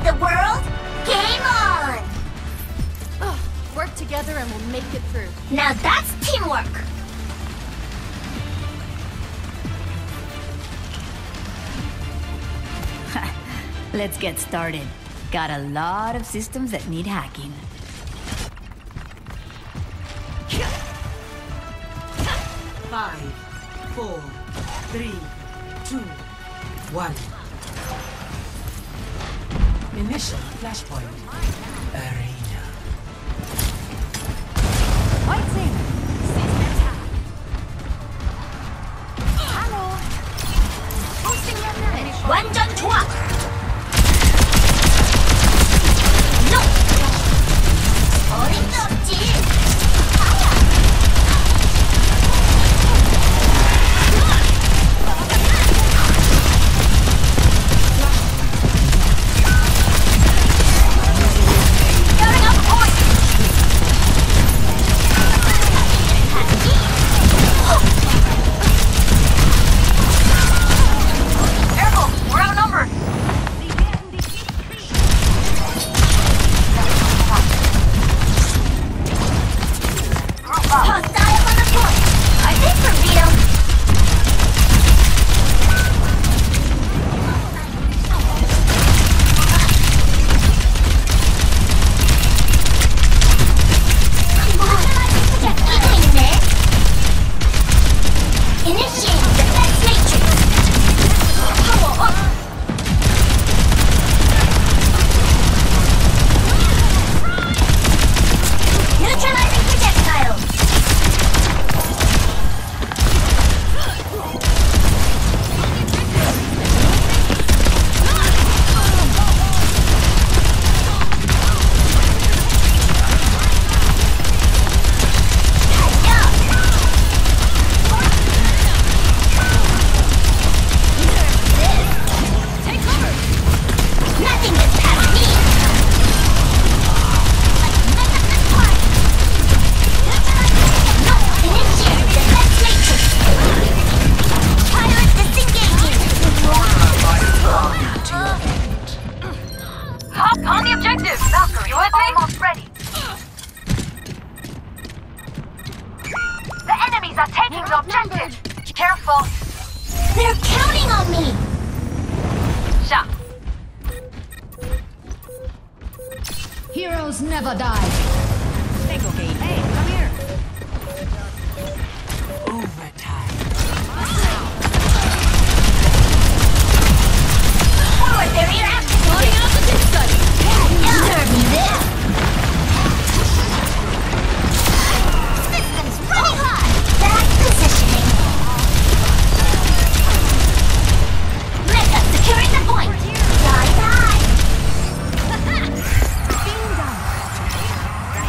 save the world? Game on! Ugh, work together and we'll make it through. Now that's teamwork! Let's get started. Got a lot of systems that need hacking. Five, 4, 3, 2, 1. Initial flashpoint. Arena. White Saber. Hello. Boosting your net. 완전 좋아! No! 어림도 없지! They're counting on me! Heroes never die. Single game. Hey, come here. Overtime. Forward barrier activated! Out the big study. Serve me this! Systems running hot! Back positioning! Mecca securing the point! Die, die!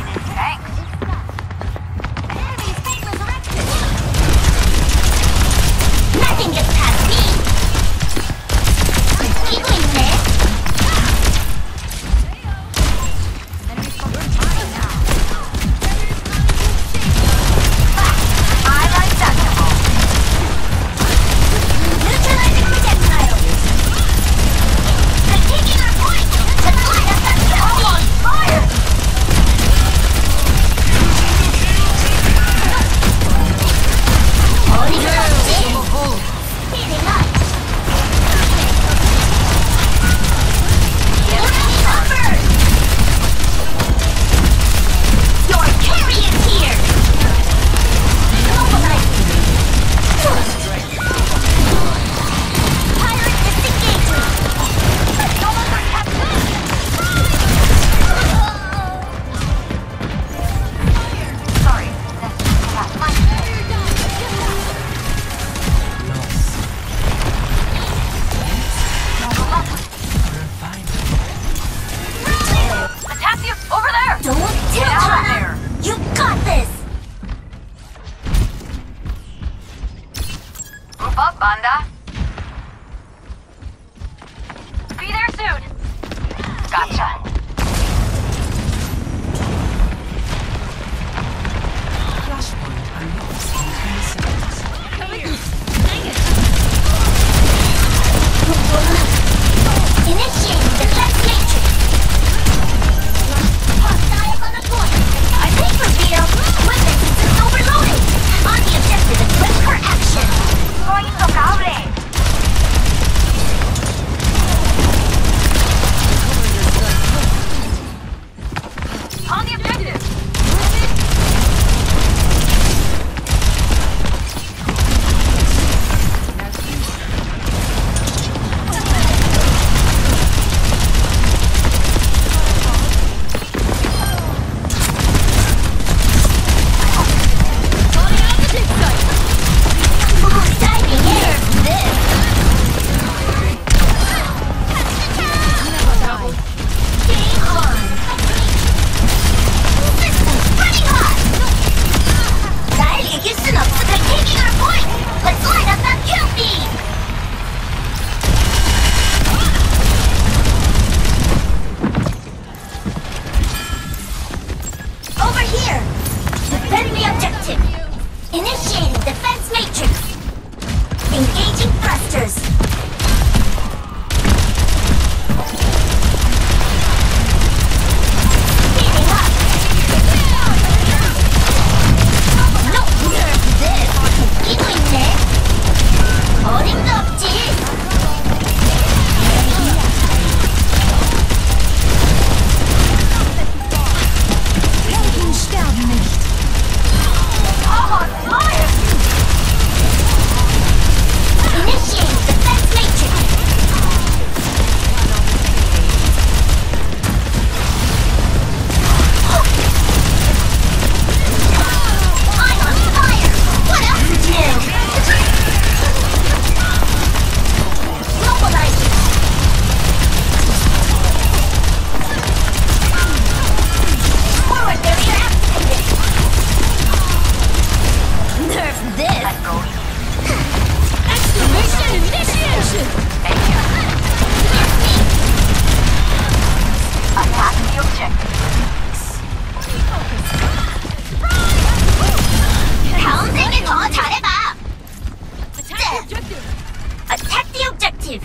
active.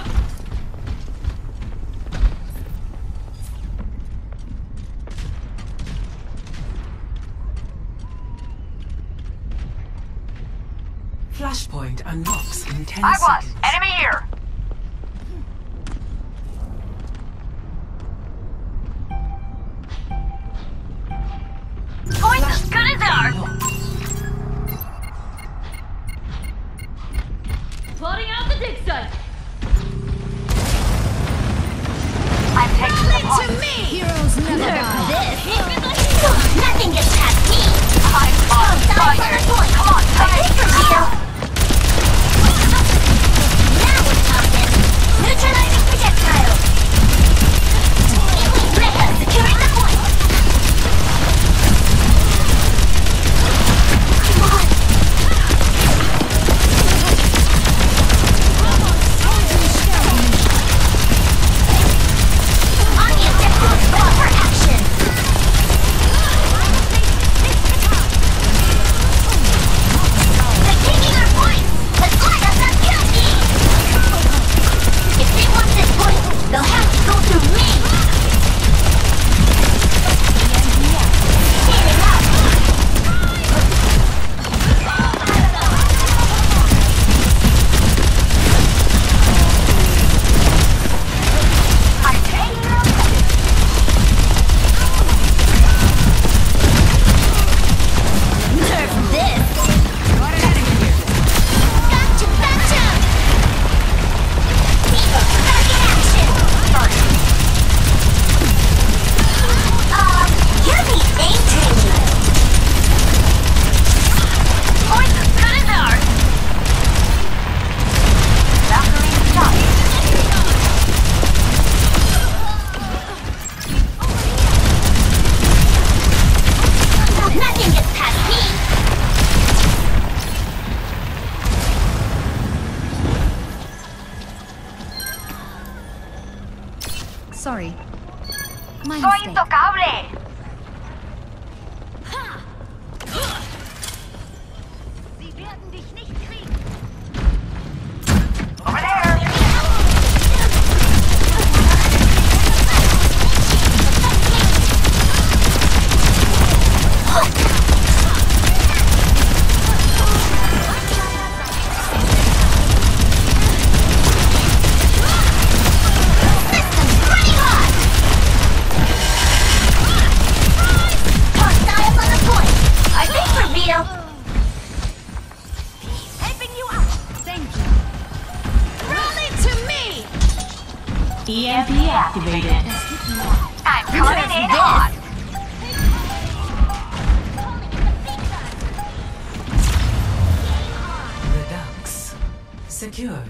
Flashpoint unlocks in 10 I was. seconds. Enemy here. Point as good as ours. Plotting out the dig site. I'm taking the point. Heroes never die. Nothing gets past me. I'm on Dive on fire. the point. Come on, I think for Vito. Now we're talking. Neutralizing projectile. Mecha securing the point. Come on. On the objective, ready for action. They're taking our points. Let's let us not guilty. If they want this point, they'll have to go through me. Standing up. I'm taking the Nerf this. Gotcha, gotcha. Viva, back in action. You're the aim training. points as good as ours. Valkyrie shot. Nothing gets past me. Sorry. My Soy mistake. intocable. Over there. Systems running hot. Hostiles on the point. I think for Vito. Helping you out. Thank you. Rally to me. EMP activated. I'm coming in This. hot. Redux. Secured.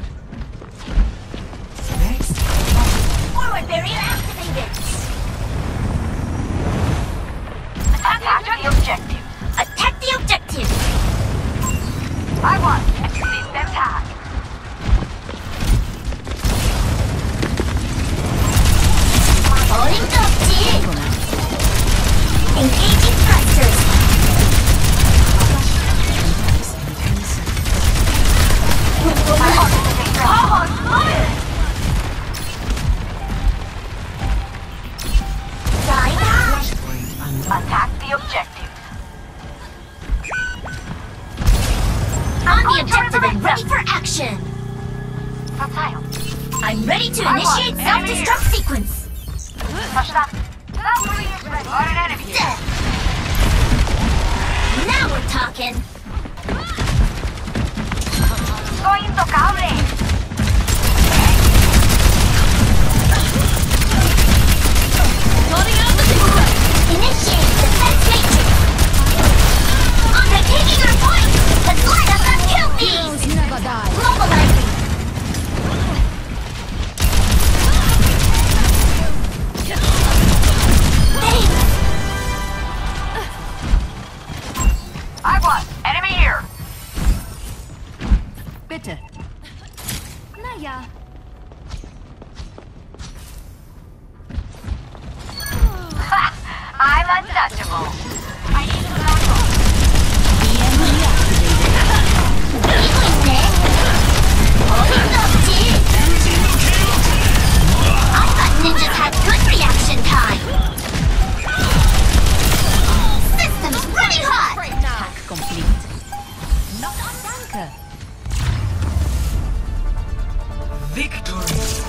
Next. Forward barrier activated. Attack the objective. Attack the objective. I want system tag. Holding up, team. Engaging thrusters. Die now. Attack the objective. On the objective and ready for action. Verzeihung. I'm ready to I want initiate self-destruct sequence. Verstanden. Valkyrie is ready. Got an enemy. Dead. Now we're talking. Soy intocable. Plotting out the dig site. Initiate defense matrix. They're taking our point. Let's let us not kill these. Heroes never die. Mobilizing. Thanks. I won. Enemy here. Bitte. Naja. I'm untouchable. I need to go. Holding up, team. Victory.